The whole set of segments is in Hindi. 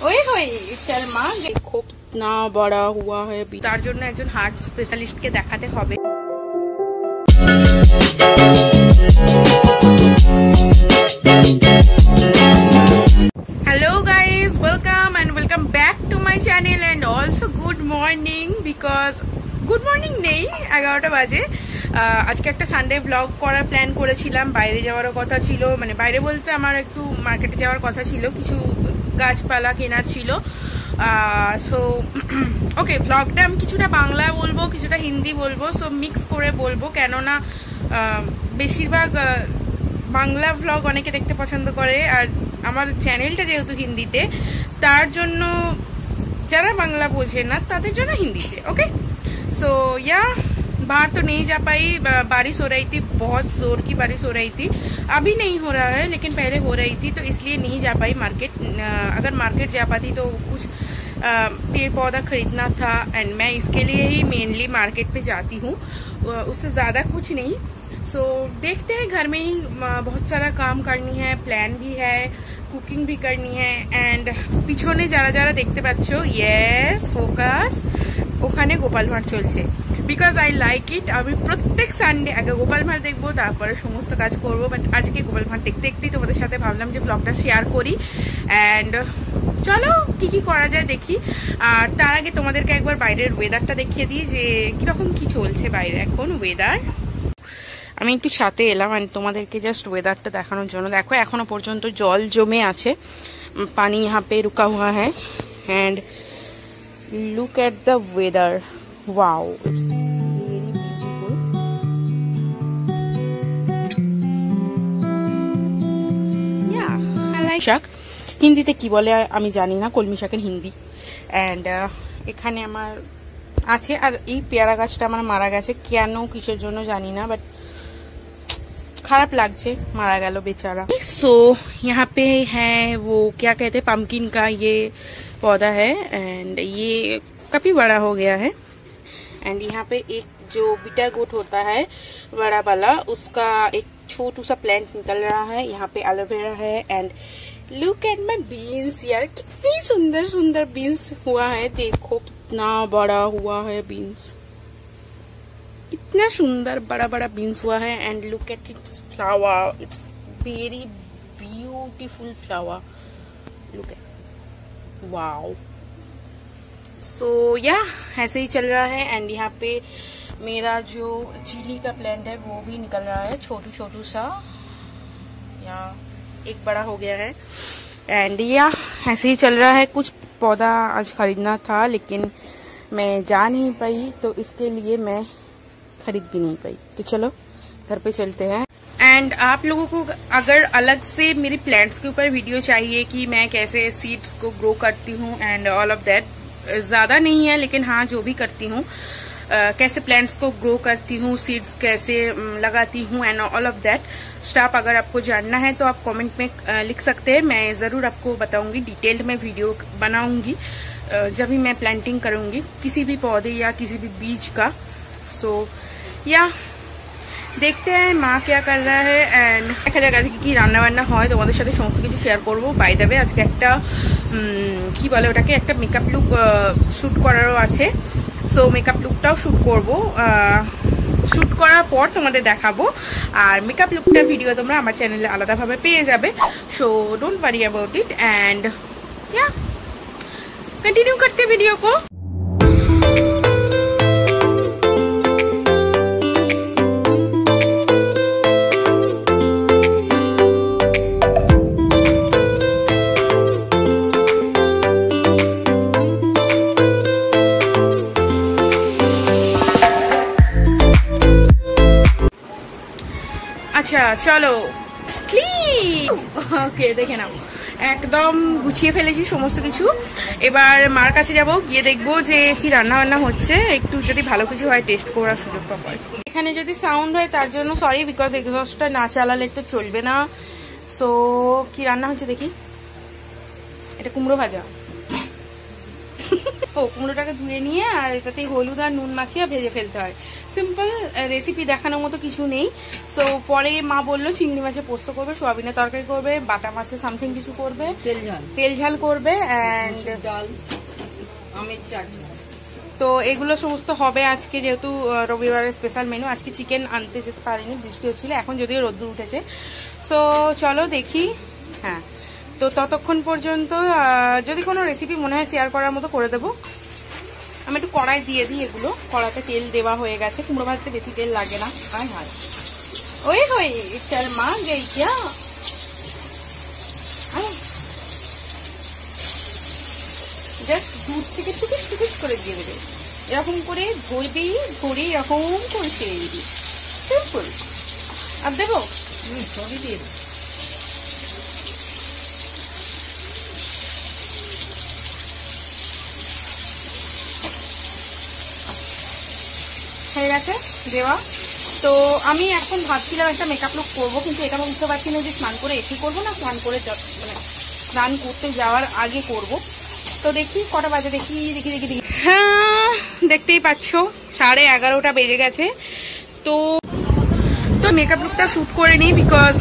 ओए होए शर्मा देखो कितना बड़ा हुआ है। तार জন্য একজন হার্ট স্পেশালিস্টকে দেখাতে হবে। Hello guys, welcome and welcome back to my channel and also good morning because good morning নেই 11টা বাজে। আজকে একটা সানডে ব্লগ করার প্ল্যান করেছিলাম, বাইরে যাওয়ারও কথা ছিল, মানে বাইরে বলতে আমার একটু মার্কেটে যাওয়ার কথা ছিল, কিছু গাছপালা কেনার ছিল। সো ওকে, ব্লগটা আমি কিছুটা বাংলা বলবো কিছুটা হিন্দি বলবো, সো মিক্স করে বলবো, কেননা বেশিরভাগ বাংলা ব্লগ অনেকে দেখতে পছন্দ করে আর আমার চ্যানেলটা যেহেতু হিন্দিতে, তার জন্য যারা বাংলা বোঝে না তাদের জন্য হিন্দিতে। ओके सो या बाहर तो नहीं जा पाई, बारिश हो रही थी, बहुत जोर की बारिश हो रही थी। अभी नहीं हो रहा है लेकिन पहले हो रही थी, तो इसलिए नहीं जा पाई मार्केट। अगर मार्केट जा पाती तो कुछ पेड़ पौधा खरीदना था एंड मैं इसके लिए ही मेनली मार्केट पे जाती हूँ, उससे ज़्यादा कुछ नहीं। सो देखते हैं, घर में ही बहुत सारा काम करनी है, प्लान भी है, कुकिंग भी करनी है। एंड पिछने যারা যারা দেখতে পাচ্ছ, ইয়েস ফোকাস, ওখানে গোপাল ভাঁড় চলছে, বিকজ আই লাইক ইট। আমি প্রত্যেক সানডে আগে গোপাল ভাঁড় দেখবো, তারপরে সমস্ত কাজ করবো, বাট আজকে গোপাল ভাঁড় দেখতে দেখতেই তোমাদের সাথে ভাবলাম যে ব্লগটা শেয়ার করি। অ্যান্ড চলো কি কি করা যায় দেখি। আর তার আগে তোমাদেরকে একবার বাইরের ওয়েদারটা দেখিয়ে দিই যে কিরকম কি চলছে বাইরে এখন ওয়েদার। আমি একটু ছাতে এলাম আর তোমাদেরকে জাস্ট ওয়েদারটা দেখানোর জন্য। দেখো এখনো পর্যন্ত জল জমে আছে, পানি यहाँ पे रुका हुआ है and look at the weather, wow it's very beautiful. Yeah I like শাক, হিন্দিতে কি বলে আমি জানি না, কলমি শাকের হিন্দি। এন্ড এখানে আমার আছে, আর এই পেয়ারা গাছটা আমার মারা গেছে, কেন কিসের জন্য জানি না, বাট खराब लागছে, मारा गया बेचारा। सो यहाँ पे है वो क्या कहते हैं, पम्पकिन का ये पौधा है एंड ये काफी बड़ा हो गया है। एंड यहाँ पे एक जो बिटर गोट होता है बड़ा वाला, उसका एक छोटू सा प्लांट निकल रहा है। यहाँ पे एलोवेरा है and look at my beans, यार कितनी सुंदर सुंदर बीन्स हुआ है, देखो कितना बड़ा हुआ है बीन्स, इतना सुंदर बड़ा बड़ा बीन्स हुआ है। And look at its flower, it's very beautiful flower, look at, wow. So yeah ऐसे ही चल रहा है। एंड यहाँ पे मेरा जो चिली का प्लांट है वो भी निकल रहा है, छोटू छोटू सा, या एक बड़ा हो गया है। एंड या ऐसे ही चल रहा है। कुछ पौधा आज खरीदना था लेकिन मैं जा नहीं पाई, तो इसके लिए मैं खरीद भी नहीं पाई। तो चलो घर पे चलते हैं। एंड आप लोगों को अगर अलग से मेरे प्लांट्स के ऊपर वीडियो चाहिए कि मैं कैसे सीड्स को ग्रो करती हूँ एंड ऑल ऑफ दैट, ज़्यादा नहीं है लेकिन हाँ जो भी करती हूँ, कैसे प्लांट्स को ग्रो करती हूँ, सीड्स कैसे लगाती हूँ and all of that stuff, अगर आपको जानना है तो आप कमेंट में लिख सकते हैं, मैं ज़रूर आपको बताऊंगी। डिटेल्ड में वीडियो बनाऊंगी जब भी मैं प्लांटिंग करूंगी किसी भी पौधे या किसी भी बीज का। सो या দেখতে हैं মা क्या कर रहा है एंड দেখা যাক আজকে কি রান্না বান্না হয়, তোমাদের সাথে সমস্ত কিছু শেয়ার করব। বাই দ্য ওয়ে আজকে একটা কি বলে ওটাকে, একটা মেকআপ লুক শ্যুট করারও আছে, সো মেকআপ লুকটাও শ্যুট করব, শ্যুট করার পর তোমাদের দেখাবো। আর মেকআপ লুকটা ভিডিও তোমরা আমার চ্যানেলে আলাদাভাবে পেয়ে যাবে, so don't worry about it. And yeah continue करते वीडियो को। আচ্ছা চলো ক্লিন, ওকে দেখে নাও একদম গুছিয়ে ফেলেছি সমস্ত কিছু। এবার মার কাছে যাব, গিয়ে দেখবো যে কি রান্না বান্না হচ্ছে, একটু যদি ভালো কিছু হয় টেস্ট করার সুযোগ পাবো। এখানে যদি সাউন্ড হয় তার জন্য সরি, বিকজ এক্সস্টটা না চালালে তো চলবে না। সো কি রান্না হচ্ছে দেখি, এটা কুমড়ো ভাজা। ও কুমড়োটাকে ধুয়ে নিয়ে আর এটাতে হলুদ আর নুন মাখিয়ে ভেজে ফেলতে হয়। সিম্পল রেসিপি, দেখানোর মতো কিছু নেই। সো পরে মা বললো চিংড়ি মাছের পোস্ত করবে, সোয়াবিনের তরকারি করবে, বাটা মাছের সামথিং কিছু করবে, তেল ঝাল করবে, অ্যান্ড ডাল, আমের চাটনি। তো এগুলো সমস্ত হবে আজকে, যেহেতু রবিবারের স্পেশাল মেনু। আজকে চিকেন আনতে যেতে পারিনি, বৃষ্টি হচ্ছিল, এখন যদিও রোদ্দুর উঠেছে। সো চলো দেখি। হ্যাঁ, তো ততক্ষণ পর্যন্ত যদি কোনো রেসিপি মনে হয় শেয়ার করার মতো করে দেবো। আমি একটু কড়াই দিয়ে দিই এগুলো। কড়াইতে তেল দেওয়া হয়ে গেছে, কুমড়ো ভাজতে বেশি তেল লাগে না। হ্যাঁ হ্যাঁ, ওই হয়ে চল মা গই কিয়া। জাস্ট দুধ থেকে টুকুস টুকুস করে দিয়ে দেবে, এরকম করে ধরবি, ধরে এরকম করে ছেড়ে দিবি, সিম্পল। আর দেবো সবই দিয়ে দেবো। হয়ে গেছে দেওয়া। তো আমি এখন ভাবছিলাম একটা মেকআপ লুক করবো, কিন্তু এটা বুঝতে পারছি না যে স্নান করে এসে করবো না স্নান করে মানে স্নান করতে যাওয়ার আগে করব। তো দেখি কটা বাজে, দেখি দেখি দেখি দেখি হ্যাঁ দেখতেই পাচ্ছ 11:30 বেজে গেছে। তো মেকআপ লুকটা শ্যুট করে নিই, বিকজ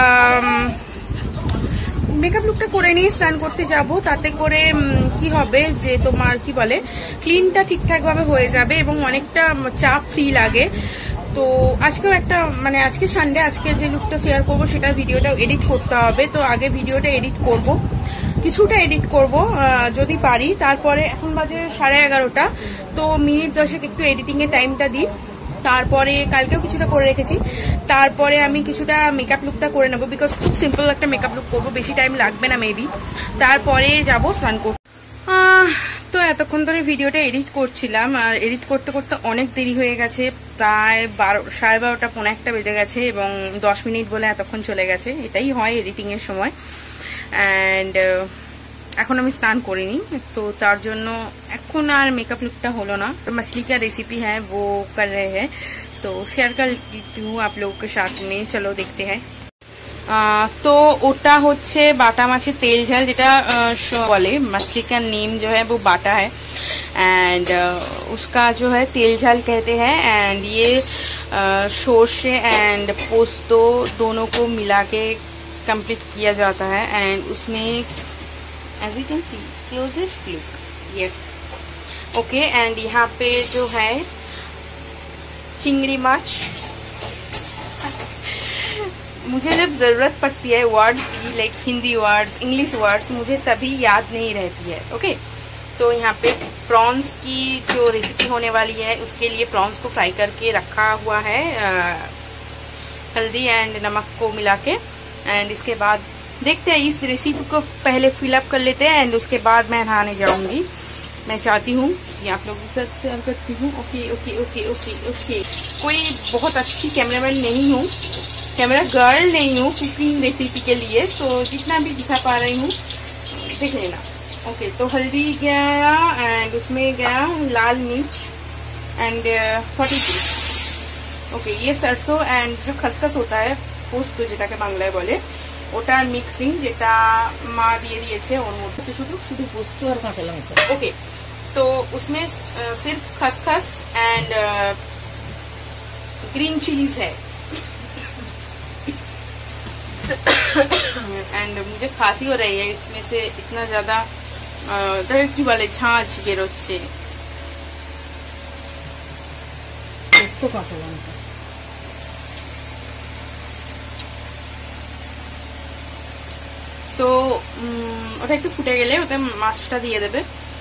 মেকআপ লুকটা করে নিয়ে স্নান করতে যাব, তাতে করে কি হবে যে তোমার কি বলে ক্লিনটা ঠিকঠাক ভাবে হয়ে যাবে এবং অনেকটা চাপ ফ্রি লাগে। তো আজকেও একটা মানে আজকে সানডে, আজকে যে লুকটা শেয়ার করবো সেটা ভিডিওটা এডিট করতে হবে। তো আগে ভিডিওটা এডিট করব, কিছুটা এডিট করব যদি পারি। তারপরে এখন বাজে 11:30, তো মিনিট 10 একটু এডিটিং এর টাইমটা দিই। তারপরে কালকেও কিছুটা করে রেখেছি, তারপরে আমি কিছুটা মেকআপ লুকটা করে নেবো, বিকজ খুব সিম্পল একটা মেকআপ লুক করবো, বেশি টাইম লাগবে না মেবি। তারপরে যাব স্নান করতে। তো এতক্ষণ ধরে ভিডিওটা এডিট করছিলাম, আর এডিট করতে করতে অনেক দেরি হয়ে গেছে, প্রায় 12:30 পৌনে 1 বেজে গেছে, এবং 10 মিনিট বলে এতক্ষণ চলে গেছে। এটাই হয় এডিটিং এর সময়। অ্যান্ড এখন আমি স্নান করিনি, তো তার জন্য এখন আর মেকআপ লুকটা হলো না। तो मछली का रेसिपी है वो कर रहे हैं, तो शेयर कर देती हूँ आप लोगों के साथ में। चलो देखते हैं। तो ওটা হচ্ছে বাটা মাছের তেল ঝাল, যেটা বলে मछली का नेम जो है वो बाटा है, एंड उसका जो है तेल झाल कहते हैं। एंड ये सर्षे एंड पोस्तो दोनों को मिला के कंप्लीट किया जाता है। एंड उसमें as you can see closest look, yes okay। and यहाँ पे जो है चिंगड़ी माछ मुझे जब जरूरत पड़ती है वर्ड्स की, like Hindi words, English words, मुझे तभी याद नहीं रहती है। ओके, तो यहाँ पे प्रॉन्स की जो रेसिपी होने वाली है उसके लिए प्रॉन्स को फ्राई करके रखा हुआ है हल्दी एंड नमक को मिला के। एंड इसके बाद देखते हैं, इस रेसिपी को पहले फिलअप कर लेते हैं, एंड उसके बाद मैं नहाने जाऊंगी। मैं चाहती हूँ कि आप लोगों के साथ शेयर करती हूँ। Okay okay okay okay okay, कोई बहुत अच्छी कैमरामैन नहीं हूँ, कैमरा गर्ल नहीं हूँ कुकिंग रेसिपी के लिए, तो जितना भी दिखा पा रही हूँ देख लेना। ओके, तो हल्दी गया, एंड उसमें गया लाल मिर्च एंड 42। ओके, ये सरसों एंड जो खसखस होता है পোস্ত, যেটাকে বাংলায় বলে, ওটার মিক্সিং, যেটা মা দিয়ে দিয়েছে ওর মধ্যে শুধু শুধু পোস্ত আর কাঁচা লঙ্কা। ওকে, तो उसमें सिर्फ खसखस एंड ग्रीन चिलीज है। एंड मुझे खांसी हो रही है, इसमें से इतना ज्यादा কি বলে ছাঁচ বেরোচ্ছে। পোস্ত কাঁচা লঙ্কা, सो ওটা একটু ফুটে গেলে ওতে মাছটা দিয়ে দেবে।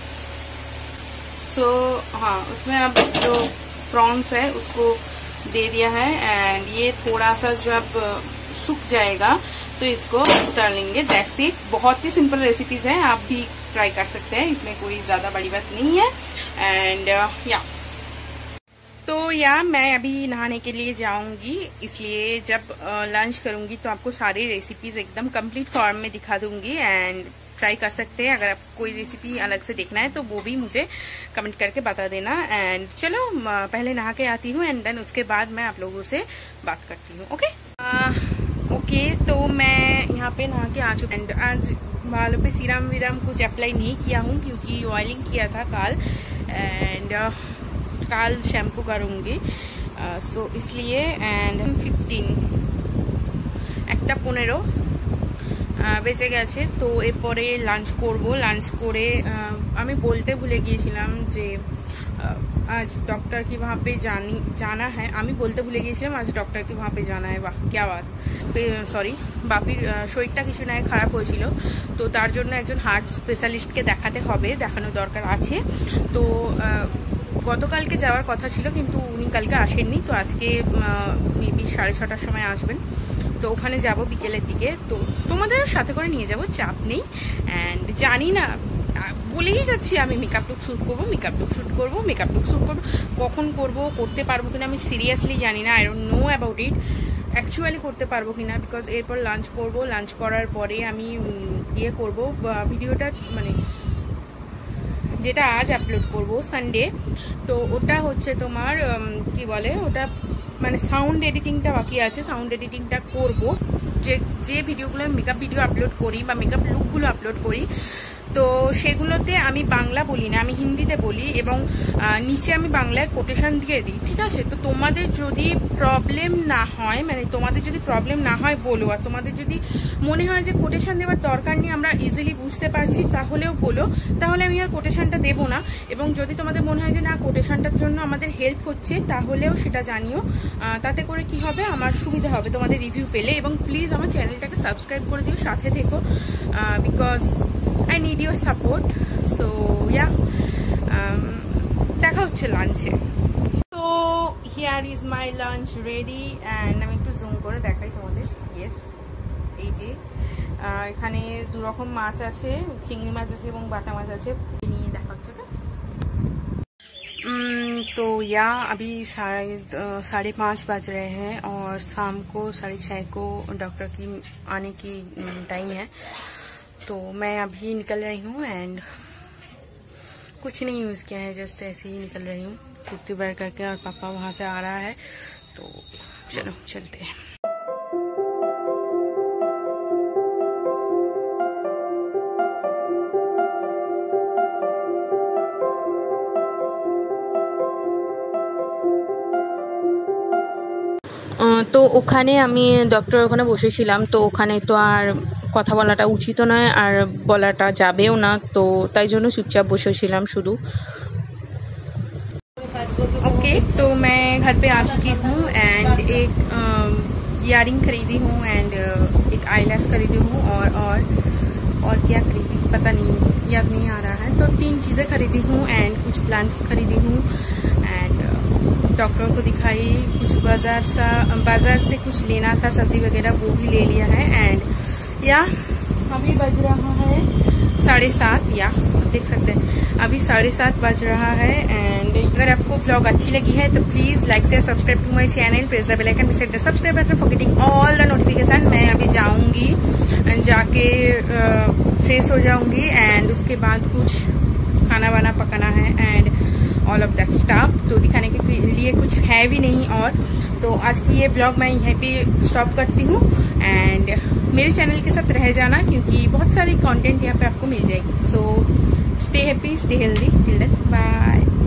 सो हाँ, उसमें अब जो प्रॉन्स है उसको दे दिया है, एंड ये थोड़ा सा जब सूख जाएगा तो इसको उतार लेंगे। That's it. बहुत ही सिंपल रेसिपीज है, आप भी ट्राई कर सकते हैं, इसमें कोई ज्यादा बड़ी बात नहीं है। एंड या तो मैं अभी नहाने के लिए जाऊंगी, इसलिए जब लंच करूंगी तो आपको सारी रेसिपीज एकदम कंप्लीट फॉर्म में दिखा दूंगी, एंड ट्राई कर सकते हैं। अगर आपको कोई रेसिपी अलग से देखना है तो वो भी मुझे कमेंट करके बता देना। एंड चलो पहले नहा के आती हूँ, एंड देन उसके बाद मैं आप लोगों से बात करती हूँ। ओके ओके, तो मैं यहाँ पे नहा के आ चुकी, एंड आज बालों पे सीरम वीरम कुछ अप्लाई नहीं किया हूँ क्योंकि ऑयलिंग किया था कल एंड कल शैम्पू करूँगी सो इसलिए। एंड 15 একটা 15 বেজে গেছে। তো এরপরে লাঞ্চ করব। লাঞ্চ করে আমি বলতে ভুলে গিয়েছিলাম যে आज डॉक्टर की वहाँ पे जाना है। আমি বলতে ভুলে গিয়েছিলাম आज डॉक्टर की वहाँ पे जाना है। वाह क्या बात। সরি বাপির শরীরটা কিছু নয় খারাপ হয়েছিল, তো তার জন্য একজন হার্ট স্পেশালিস্টকে দেখাতে হবে, দেখানোর দরকার আছে। তো গতকালকে যাওয়ার কথা ছিল কিন্তু উনি কালকে আসেননি, তো আজকে মেবি 6:30টার সময় আসবেন। তো ওখানে যাব বিকেলের দিকে, তো তোমাদের সাথে করে নিয়ে যাব, চাপ নেই। অ্যান্ড জানি না বলেই যাচ্ছি আমি মেকআপ লুক শ্যুট করবো, মেকআপ লুক শ্যুট করবো, মেকআপ লুক শ্যুট করবো, কখন করব করতে পারবো কিনা আমি সিরিয়াসলি জানি না। I don't know about it actually করতে পারবো কিনা, বিকজ এরপর লাঞ্চ করব। লাঞ্চ করার পরে আমি ইয়ে করব ভিডিওটা, মানে যেটা আজ আপলোড করব সানডে, তো ওটা হচ্ছে তোমার কি বলে ওটা মানে সাউন্ড এডিটিংটা বাকি আছে, সাউন্ড এডিটিংটা করব। যে ভিডিওগুলো মেকআপ ভিডিও আপলোড করি বা মেকআপ লুকগুলো আপলোড করি, তো সেগুলোতে আমি বাংলা বলি না, আমি হিন্দিতে বলি এবং নিচে আমি বাংলায় কোটেশন দিয়ে দিই, ঠিক আছে। তো তোমাদের যদি প্রবলেম না হয়, মানে তোমাদের যদি প্রবলেম না হয় বলো, আর তোমাদের যদি মনে হয় যে কোটেশন দেওয়ার দরকার নেই, আমরা ইজিলি বুঝতে পারছি, তাহলেও বলো, তাহলে আমি আর কোটেশনটা দেবো না। এবং যদি তোমাদের মনে হয় যে না কোটেশনটার জন্য আমাদের হেল্প হচ্ছে, তাহলেও সেটা জানিও, তাতে করে কি হবে আমার সুবিধা হবে তোমাদের রিভিউ পেলে। এবং প্লিজ আমার চ্যানেলটাকে সাবস্ক্রাইব করে দিও, সাথে থেকো, because I need your support. So yeah, দেখা হচ্ছে লাঞ্চে। তো here is my lunch ready and আমি একটু জুম করে দেখাই তোমাদের। ইয়েস, এই যে এখানে দু রকম মাছ আছে, চিংড়ি মাছ আছে এবং বাটা মাছ আছে, নিয়ে দেখা হচ্ছে। तो या अभी 5:30 बज रहे हैं और शाम को 6:30 को डॉक्टर की आने की टाइम है। तो मैं अभी निकल रही हूँ एंड कुछ नहीं यूज़ किया है, जस्ट ऐसे ही निकल रही हूँ कुर्ती वेयर करके, और पापा वहाँ से आ रहा है, तो चलो चलते हैं। তো ওখানে আমি ডক্টর ওখানে বসেছিলাম, তো ওখানে তো আর কথা বলাটা উচিত নয় আর বলাটা যাবেও না, তো তাই জন্য চুপচাপ বসেছিলাম শুধু। ओके, तो मैं घर पे आ चुकी हूँ एंड एक इयररिंग खरीदी हूँ एंड एक आईलैश खरीदी हूँ और क्या खरीदी पता नहीं, याद नहीं आ रहा है। तो 3 चीज़ें खरीदी हूँ एंड कुछ प्लांट्स खरीदी हूँ एंड डॉक्टर को दिखाई, कुछ बाजार से कुछ लेना था सब्जी वगैरह, वो भी ले लिया है। एंड या अभी बज रहा है 7:30, या देख सकते हैं अभी 7:30 बज रहा है। एंड अगर आपको व्लॉग अच्छी लगी है तो please like share subscribe to my channel, press the bell icon, press the subscribe button for getting all the notification. मैं अभी जाऊंगी, जाके फ्रेश हो जाऊंगी एंड उसके बाद कुछ खाना वाना पकाना है and all of that stuff, तो दिखाने के लिए कुछ है भी नहीं। और तो आज की ये ब्लॉग मैं यहीं पे स्टॉप करती हूँ एंड मेरे चैनल के साथ रह जाना क्योंकि बहुत सारी कंटेंट यहाँ पे आपको मिल जाएगी। So stay happy, stay healthy, till then bye.